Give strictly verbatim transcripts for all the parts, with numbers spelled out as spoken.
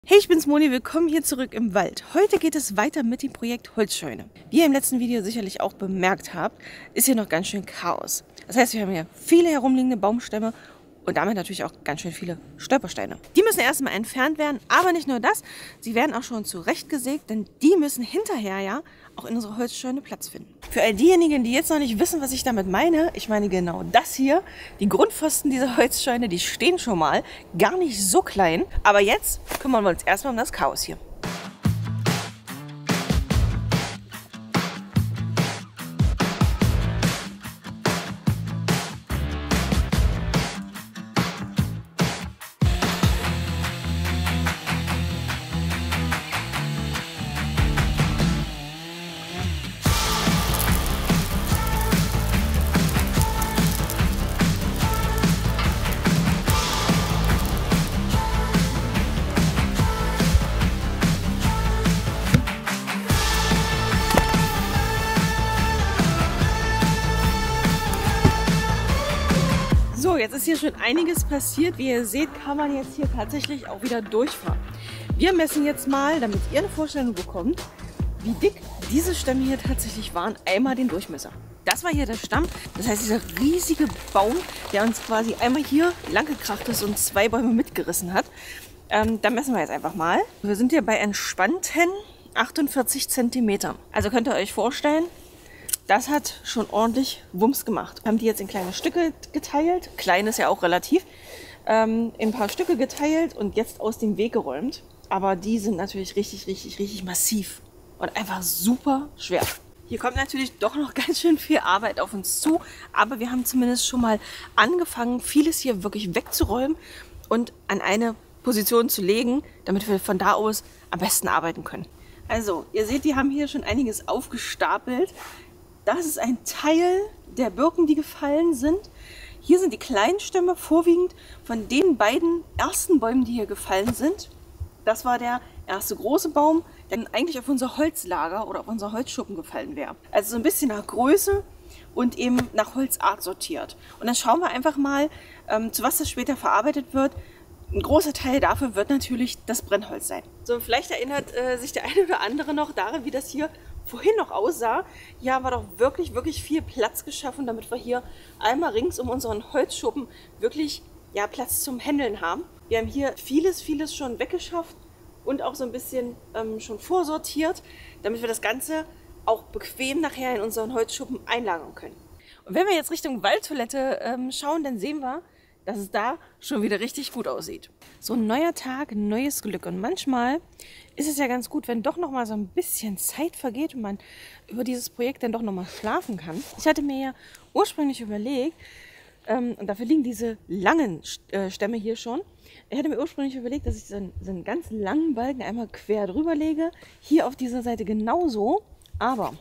Hey, ich bin's Moni, willkommen hier zurück im Wald. Heute geht es weiter mit dem Projekt Holzscheune. Wie ihr im letzten Video sicherlich auch bemerkt habt, ist hier noch ganz schön Chaos. Das heißt, wir haben hier viele herumliegende Baumstämme und damit natürlich auch ganz schön viele Stolpersteine. Die müssen erstmal entfernt werden, aber nicht nur das, sie werden auch schon zurechtgesägt, denn die müssen hinterher ja auch in unserer Holzscheune Platz finden. Für all diejenigen, die jetzt noch nicht wissen, was ich damit meine, ich meine genau das hier. Die Grundpfosten dieser Holzscheune, die stehen schon mal gar nicht so klein. Aber jetzt kümmern wir uns erstmal um das Chaos hier. So, jetzt ist hier schon einiges passiert. Wie ihr seht, kann man jetzt hier tatsächlich auch wieder durchfahren. Wir messen jetzt mal, damit ihr eine Vorstellung bekommt, wie dick diese Stämme hier tatsächlich waren. Einmal den Durchmesser. Das war hier der Stamm, das heißt dieser riesige Baum, der uns quasi einmal hier lang gekracht ist und zwei Bäume mitgerissen hat. Ähm, da messen wir jetzt einfach mal. Wir sind hier bei entspannten achtundvierzig Zentimeter. Also könnt ihr euch vorstellen, das hat schon ordentlich Wumms gemacht. Wir haben die jetzt in kleine Stücke geteilt. Klein ist ja auch relativ. Ähm, in ein paar Stücke geteilt und jetzt aus dem Weg geräumt. Aber die sind natürlich richtig, richtig, richtig massiv. Und einfach super schwer. Hier kommt natürlich doch noch ganz schön viel Arbeit auf uns zu. Aber wir haben zumindest schon mal angefangen, vieles hier wirklich wegzuräumen und an eine Position zu legen, damit wir von da aus am besten arbeiten können. Also, ihr seht, die haben hier schon einiges aufgestapelt. Das ist ein Teil der Birken, die gefallen sind. Hier sind die kleinen Stämme vorwiegend von den beiden ersten Bäumen, die hier gefallen sind. Das war der erste große Baum, der eigentlich auf unser Holzlager oder auf unser Holzschuppen gefallen wäre. Also so ein bisschen nach Größe und eben nach Holzart sortiert. Und dann schauen wir einfach mal, ähm, zu was das später verarbeitet wird. Ein großer Teil dafür wird natürlich das Brennholz sein. So, vielleicht erinnert äh, sich der eine oder andere noch daran, wie das hier vorhin noch aussah. Hier haben wir doch wirklich, wirklich viel Platz geschaffen, damit wir hier einmal rings um unseren Holzschuppen wirklich ja, Platz zum Händeln haben. Wir haben hier vieles, vieles schon weggeschafft und auch so ein bisschen ähm, schon vorsortiert, damit wir das Ganze auch bequem nachher in unseren Holzschuppen einlagern können. Und wenn wir jetzt Richtung Waldtoilette ähm, schauen, dann sehen wir, dass es da schon wieder richtig gut aussieht. So ein neuer Tag, ein neues Glück. Und manchmal ist es ja ganz gut, wenn doch noch mal so ein bisschen Zeit vergeht und man über dieses Projekt dann doch noch mal schlafen kann. Ich hatte mir ja ursprünglich überlegt, ähm, und dafür liegen diese langen äh, Stämme hier schon, ich hatte mir ursprünglich überlegt, dass ich so einen, so einen ganz langen Balken einmal quer drüber lege. Hier auf dieser Seite genauso, aber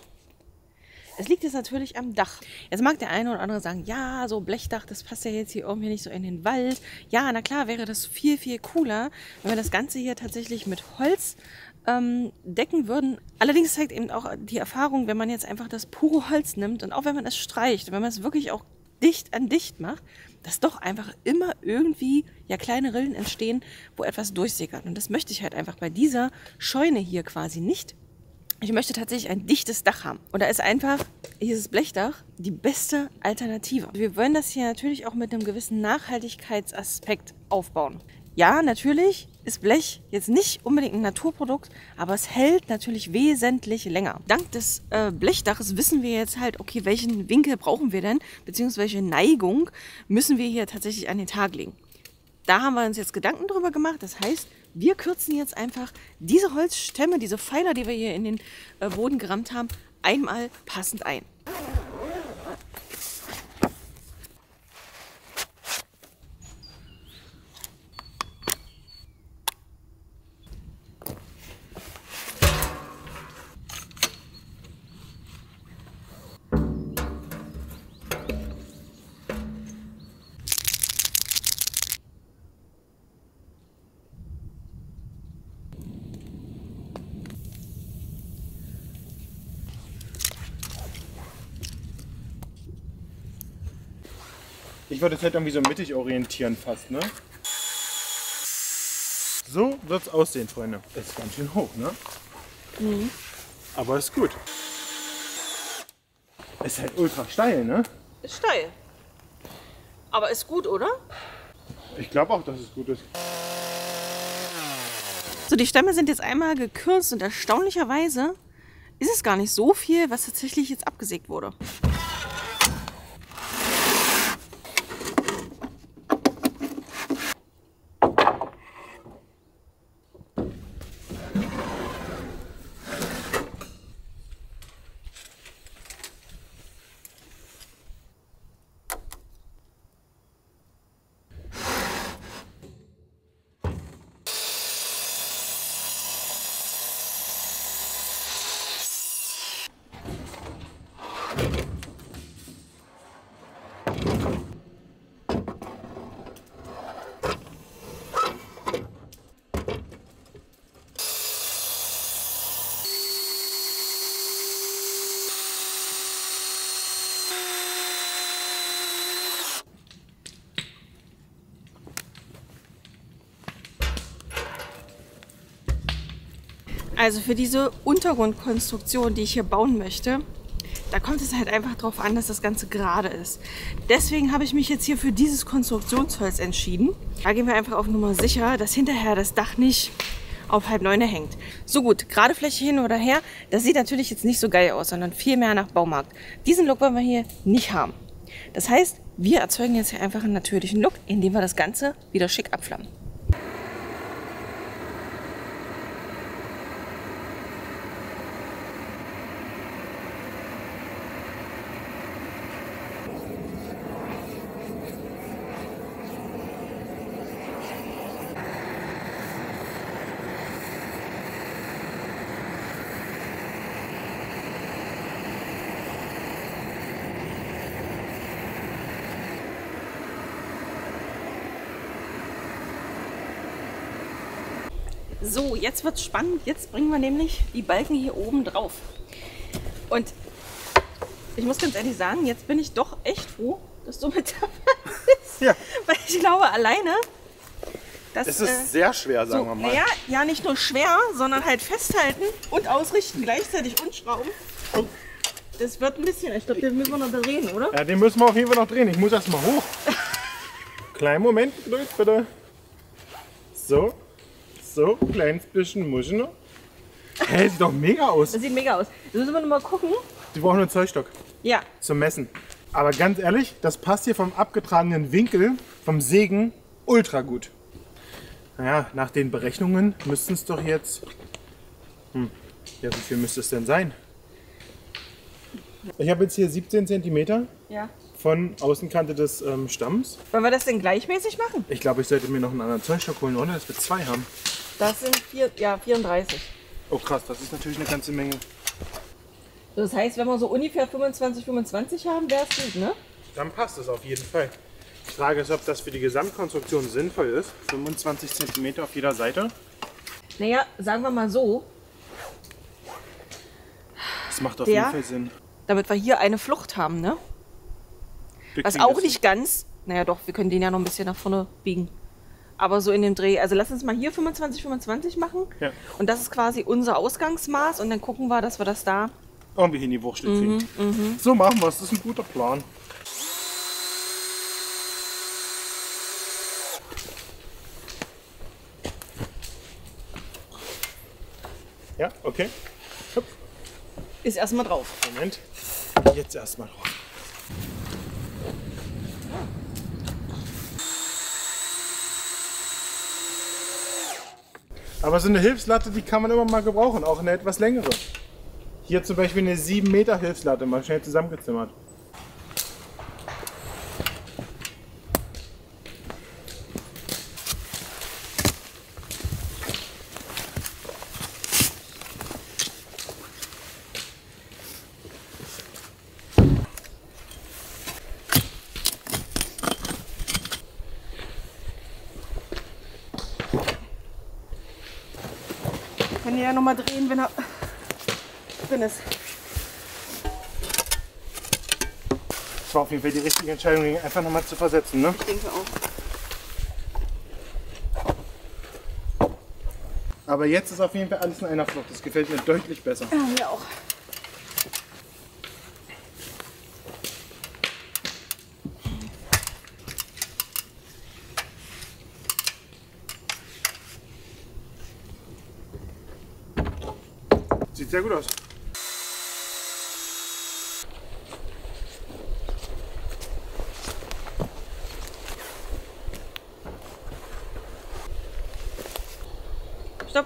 es liegt jetzt natürlich am Dach. Jetzt mag der eine oder andere sagen, ja, so Blechdach, das passt ja jetzt hier irgendwie nicht so in den Wald. Ja, na klar, wäre das viel, viel cooler, wenn wir das Ganze hier tatsächlich mit Holz ähm, decken würden. Allerdings zeigt eben auch die Erfahrung, wenn man jetzt einfach das pure Holz nimmt und auch wenn man es streicht, wenn man es wirklich auch dicht an dicht macht, dass doch einfach immer irgendwie ja kleine Rillen entstehen, wo etwas durchsickert. Und das möchte ich halt einfach bei dieser Scheune hier quasi nicht. Ich möchte tatsächlich ein dichtes Dach haben. Und da ist einfach dieses Blechdach die beste Alternative. Wir wollen das hier natürlich auch mit einem gewissen Nachhaltigkeitsaspekt aufbauen. Ja, natürlich ist Blech jetzt nicht unbedingt ein Naturprodukt, aber es hält natürlich wesentlich länger. Dank des äh, Blechdaches wissen wir jetzt halt, okay, welchen Winkel brauchen wir denn, beziehungsweise welche Neigung müssen wir hier tatsächlich an den Tag legen. Da haben wir uns jetzt Gedanken drüber gemacht. Das heißt, wir kürzen jetzt einfach diese Holzstämme, diese Pfeiler, die wir hier in den äh, Boden gerammt haben, einmal passend ein. Ich würde es halt irgendwie so mittig orientieren fast, ne? So wird es aussehen, Freunde. Ist ganz schön hoch, ne? Mhm. Aber ist gut. Ist halt ultra steil, ne? Ist steil. Aber ist gut, oder? Ich glaube auch, dass es gut ist. So, die Stämme sind jetzt einmal gekürzt und erstaunlicherweise ist es gar nicht so viel, was tatsächlich jetzt abgesägt wurde. Also für diese Untergrundkonstruktion, die ich hier bauen möchte, da kommt es halt einfach darauf an, dass das Ganze gerade ist. Deswegen habe ich mich jetzt hier für dieses Konstruktionsholz entschieden. Da gehen wir einfach auf Nummer sicher, dass hinterher das Dach nicht auf halb neune hängt. So gut, gerade Fläche hin oder her, das sieht natürlich jetzt nicht so geil aus, sondern viel mehr nach Baumarkt. Diesen Look wollen wir hier nicht haben. Das heißt, wir erzeugen jetzt hier einfach einen natürlichen Look, indem wir das Ganze wieder schick abflammen. So, jetzt wird's spannend. Jetzt bringen wir nämlich die Balken hier oben drauf. Und ich muss ganz ehrlich sagen, jetzt bin ich doch echt froh, dass du mit dabei bist. Ja. Weil ich glaube, alleine... Das, es ist äh, sehr schwer, sagen so, wir mal. Naja, ja, nicht nur schwer, sondern halt festhalten und ausrichten gleichzeitig und schrauben. Das wird ein bisschen... Ich glaube, den müssen wir noch drehen, oder? Ja, den müssen wir auf jeden Fall noch drehen. Ich muss erst mal hoch. Kleinen Moment, Geduld, bitte. So. So, kleines bisschen muss ich noch. Hey, sieht doch mega aus. Das sieht mega aus. Jetzt müssen wir noch mal gucken. Die brauchen einen Zollstock Ja. zum Messen. Aber ganz ehrlich, das passt hier vom abgetragenen Winkel, vom Sägen, ultra gut. Naja, nach den Berechnungen müssten es doch jetzt... Hm, ja, wie viel müsste es denn sein? Ich habe jetzt hier siebzehn Zentimeter Ja. von Außenkante des ähm, Stamms. Wollen wir das denn gleichmäßig machen? Ich glaube, ich sollte mir noch einen anderen Zollstock holen, oder? Dass wir zwei haben. Das sind vier, ja, vierunddreißig. Oh krass, das ist natürlich eine ganze Menge. Das heißt, wenn wir so ungefähr fünfundzwanzig, fünfundzwanzig haben, wäre es gut, ne? Dann passt es auf jeden Fall. Die Frage ist, ob das für die Gesamtkonstruktion sinnvoll ist. fünfundzwanzig Zentimeter auf jeder Seite. Naja, sagen wir mal so, Das macht auf Der- jeden Fall Sinn. damit wir hier eine Flucht haben, ne? Wir Was kriegen auch das nicht ganz, naja doch, wir können den ja noch ein bisschen nach vorne biegen. Aber so in dem Dreh, also lass uns mal hier fünfundzwanzig, fünfundzwanzig machen. Ja. Und das ist quasi unser Ausgangsmaß und dann gucken wir, dass wir das da... Irgendwie hin die Wurzel kriegen. Mhm, So machen wir es, das ist ein guter Plan. Ja, okay. Hup. Ist erstmal drauf. Moment. Jetzt erstmal drauf. Aber so eine Hilfslatte, die kann man immer mal gebrauchen, auch eine etwas längere. Hier zum Beispiel eine sieben Meter Hilfslatte, mal schnell zusammengezimmert. Kann ich ja nochmal drehen, wenn er drin ist. Das war auf jeden Fall die richtige Entscheidung, ihn einfach nochmal zu versetzen, ne? Ich denke auch. Aber jetzt ist auf jeden Fall alles in einer Flucht. Das gefällt mir deutlich besser. Ja, mir auch. Sieht sehr gut aus. Stopp.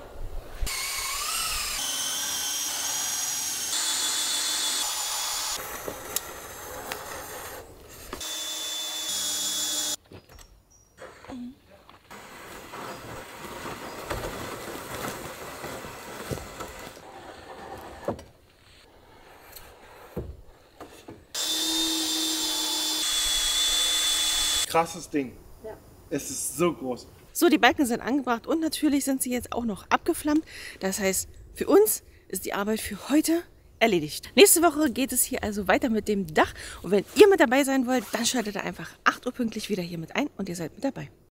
Krasses Ding. Ja. Es ist so groß. So, die Balken sind angebracht und natürlich sind sie jetzt auch noch abgeflammt. Das heißt, für uns ist die Arbeit für heute erledigt. Nächste Woche geht es hier also weiter mit dem Dach. Und wenn ihr mit dabei sein wollt, dann schaltet ihr einfach acht Uhr pünktlich wieder hier mit ein und ihr seid mit dabei.